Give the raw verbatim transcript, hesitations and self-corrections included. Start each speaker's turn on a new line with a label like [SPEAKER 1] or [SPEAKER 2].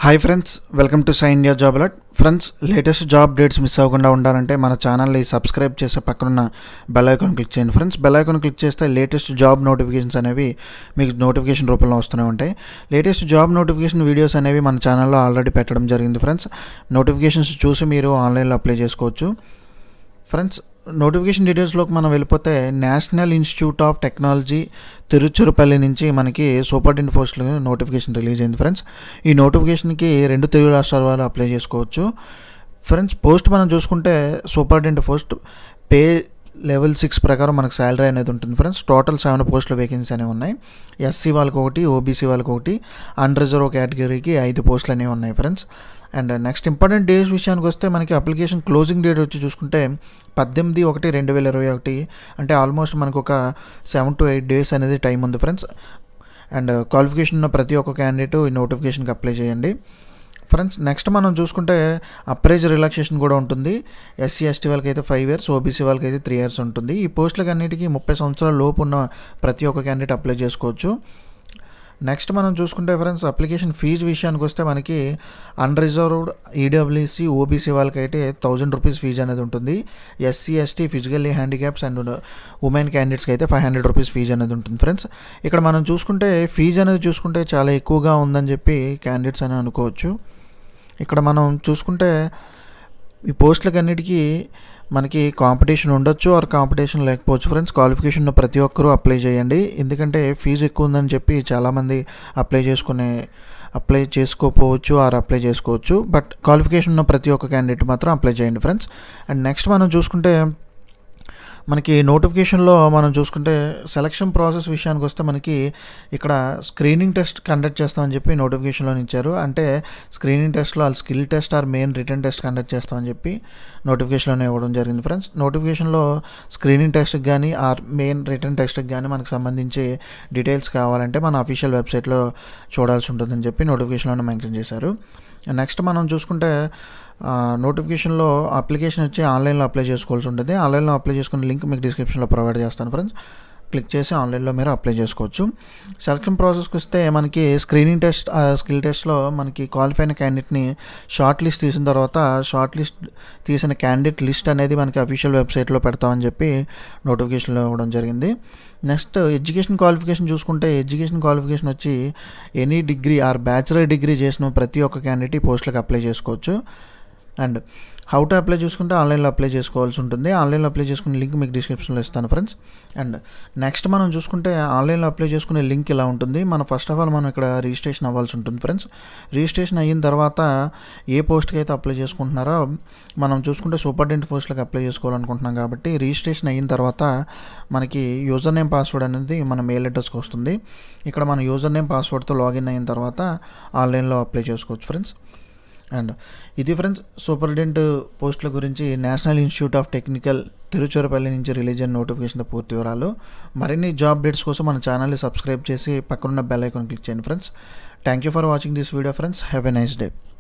[SPEAKER 1] Hi friends, welcome to Sai India job alert. Friends, latest job updates miss అవ్వకుండా ఉండాలంటే మన ఛానల్ని సబ్స్క్రైబ్ చేసే పక్కనున్న బెల్ ఐకాన్ క్లిక్ చేయండి. ఫ్రెండ్స్, బెల్ ఐకాన్ క్లిక్ చేస్తే లేటెస్ట్ జాబ్ నోటిఫికేషన్స్ అనేవి మీకు నోటిఫికేషన్ రూపంలో వస్తూనే ఉంటాయి. లేటెస్ట్ జాబ్ నోటిఫికేషన్ వీడియోస్ అనేవి మన ఛానల్లో ఆల్రెడీ పెట్టడం జరిగింది. ఫ్రెండ్స్, నోటిఫికేషన్స్ చూసి మీరు ఆన్లైన్లో అప్లై చేసుకోవచ్చు. ఫ్రెండ్స్, నోటిఫికేషన్ డీటెయిల్స్లోకి మనం వెళ్ళిపోతే national institute of technology Tiruchirappalli నుంచి మనకి సూపరింటెండెంట్ పోస్టులు నోటిఫికేషన్ రిలీజ్ అయింది. ఫ్రెండ్స్, ఈ నోటిఫికేషన్కి రెండు తెలుగు రాష్ట్రాల వాళ్ళు అప్లై చేసుకోవచ్చు. ఫ్రెండ్స్, పోస్ట్ మనం చూసుకుంటే superintendent post pay level six ప్రకారం మనకు శాలరీ అనేది ఉంటుంది. ఫ్రెండ్స్, టోటల్ సెవెన్ పోస్టుల వేకెన్సీ అనేవి ఉన్నాయి. ఎస్సీ వాళ్ళకి ఒకటి, ఓబీసీ వాళ్ళకి ఒకటి, అన్రిజర్వ్ కేటగిరీకి ఐదు పోస్టులు అనేవి ఉన్నాయి. Friends, and next important days విషయానికి వస్తే మనకి అప్లికేషన్ క్లోజింగ్ డేట్ వచ్చి చూసుకుంటే పద్దెనిమిది ఒకటి రెండు వేల ఇరవై ఒకటి అంటే ఆల్మోస్ట్ మనకు ఒక సెవెన్ టు ఎయిట్ డేస్ అనేది టైం ఉంది. ఫ్రెండ్స్, అండ్ క్వాలిఫికేషన్ ఉన్న ప్రతి ఒక్క క్యాండిడేట్ ఈ నోటిఫికేషన్కి అప్లై చేయండి. ఫ్రెండ్స్, నెక్స్ట్ మనం చూసుకుంటే అప్రైజ్ రిలాక్సేషన్ కూడా ఉంటుంది. ఎస్సీ ఎస్టీ వాళ్ళకి అయితే ఫైవ్ ఇయర్స్ ఓబీసీ వాళ్ళకి అయితే త్రీ ఇయర్స్ ఉంటుంది. ఈ పోస్టులకు అన్నిటికీ ముప్పై సంవత్సరాల లోపు ఉన్న ప్రతి ఒక్క క్యాండిడేట్ అప్లై చేసుకోవచ్చు. నెక్స్ట్ మనం చూసుకుంటే ఫ్రెండ్స్, అప్లికేషన్ ఫీజు విషయానికి వస్తే మనకి అన్రిజర్వ్డ్ ఈడబ్ల్యూసీ ఓబీసీ వాళ్ళకి అయితే థౌజండ్ రూపీస్ ఫీజు అనేది ఉంటుంది. SC ST physically handicaps and women క్యాండిడేట్స్కి అయితే ఫైవ్ హండ్రెడ్ రూపీస్ ఫీజు అనేది ఉంటుంది. ఫ్రెండ్స్, ఇక్కడ మనం చూసుకుంటే ఫీజు అనేది చూసుకుంటే చాలా ఎక్కువగా ఉందని చెప్పి క్యాండిడేట్స్ అని అనుకోవచ్చు. ఇక్కడ మనం చూసుకుంటే ఈ పోస్టులకి అన్నిటికీ మనకి కాంపిటీషన్ ఉండొచ్చు ఆర్ కాంపిటీషన్ లేకపోవచ్చు. ఫ్రెండ్స్, క్వాలిఫికేషన్ ఉన్న ప్రతి ఒక్కరూ అప్లై చేయండి. ఎందుకంటే ఫీజు ఎక్కువ ఉందని చెప్పి చాలామంది అప్లై చేసుకునే అప్లై చేసుకోకపోవచ్చు ఆర్ అప్లై చేసుకోవచ్చు. బట్ క్వాలిఫికేషన్ ఉన్న ప్రతి ఒక్క క్యాండిడేట్ మాత్రం అప్లై చేయండి. ఫ్రెండ్స్, అండ్ నెక్స్ట్ మనం చూసుకుంటే మనకి నోటిఫికేషన్లో మనం చూసుకుంటే సెలక్షన్ ప్రాసెస్ విషయానికి వస్తే మనకి ఇక్కడ స్క్రీనింగ్ టెస్ట్ కండక్ట్ చేస్తామని చెప్పి నోటిఫికేషన్లో ఇచ్చారు. అంటే స్క్రీనింగ్ టెస్ట్లో వాళ్ళు skill test or main written test conduct చేస్తామని చెప్పి నోటిఫికేషన్లోనే ఇవ్వడం జరిగింది. ఫ్రెండ్స్, నోటిఫికేషన్లో స్క్రీనింగ్ టెస్ట్కి కానీ ఆర్ మెయిన్ రిటర్న్ టెస్ట్కి కానీ మనకు సంబంధించి డీటెయిల్స్ కావాలంటే మన అఫీషియల్ వెబ్సైట్లో చూడాల్సి ఉంటుందని చెప్పి నోటిఫికేషన్లోనే మెన్షన్ చేశారు. నెక్స్ట్ మనం చూసుకుంటే నోటిఫికేషన్లో అప్లికేషన్ వచ్చి ఆన్లైన్లో అప్లై చేసుకోవాల్సి ఉంటుంది. ఆన్లైన్లో అప్లై చేసుకునే లింక్ మీకు డిస్క్రిప్షన్లో ప్రొవైడ్ చేస్తాను. ఫ్రెండ్స్, క్లిక్ చేసి ఆన్లైన్లో మీరు అప్లై చేసుకోవచ్చు. సెలక్షన్ ప్రాసెస్కి వస్తే మనకి స్క్రీనింగ్ టెస్ట్ స్కిల్ టెస్ట్లో మనకి క్వాలిఫై అయిన క్యాండిడేట్ని షార్ట్ లిస్ట్ తీసిన తర్వాత షార్ట్ లిస్ట్ తీసిన క్యాండిడేట్ లిస్ట్ అనేది మనకి అఫీషియల్ వెబ్సైట్లో పెడతామని చెప్పి నోటిఫికేషన్లో ఇవ్వడం జరిగింది. నెక్స్ట్ ఎడ్యుకేషన్ క్వాలిఫికేషన్ చూసుకుంటే ఎడ్యుకేషన్ క్వాలిఫికేషన్ వచ్చి any degree or bachelor degree చేసిన ప్రతి ఒక్క క్యాండిడేట్ ఈ పోస్టులకు అప్లై చేసుకోవచ్చు. అండ్ హౌ టు అప్లై చూసుకుంటే ఆన్లైన్లో అప్లై చేసుకోవాల్సి ఉంటుంది. ఆన్లైన్లో అప్లై చేసుకునే లింక్ మీకు డిస్క్రిప్షన్లో ఇస్తాను. ఫ్రెండ్స్, అండ్ నెక్స్ట్ మనం చూసుకుంటే ఆన్లైన్లో అప్లై చేసుకునే లింక్ ఇలా ఉంటుంది. మనం ఫస్ట్ ఆఫ్ ఆల్ మనం ఇక్కడ రిజిస్ట్రేషన్ అవ్వాల్సి ఉంటుంది. ఫ్రెండ్స్, రిజిస్ట్రేషన్ అయిన తర్వాత ఏ పోస్ట్కి అయితే అప్లై చేసుకుంటున్నారో మనం చూసుకుంటే సూపరింటెండెంట్ పోస్టులకు అప్లై చేసుకోవాలనుకుంటున్నాం కాబట్టి రిజిస్ట్రేషన్ అయిన తర్వాత మనకి యూజర్ నేమ్ పాస్వర్డ్ అనేది మన మెయిల్ అడ్రస్కి వస్తుంది. ఇక్కడ మన యూజర్ నేమ్ పాస్వర్డ్తో లాగిన్ అయిన తర్వాత ఆన్లైన్లో అప్లై చేసుకోవచ్చు. ఫ్రెండ్స్, అండ్ ఇది ఫ్రెండ్స్ సూపరింటెండెంట్ పోస్టుల గురించి national institute of technical Tiruchirappalli నుంచి రిలీజ్ అయిన నోటిఫికేషన్ పూర్తి వివరాలు. మరిన్ని జాబ్ అప్డేట్స్ కోసం మన ఛానల్ని సబ్స్క్రైబ్ చేసి పక్కనున్న బెల్ ఐకాన్ క్లిక్ చేయండి. Friends, thank you for watching this video. Friends, have a nice day.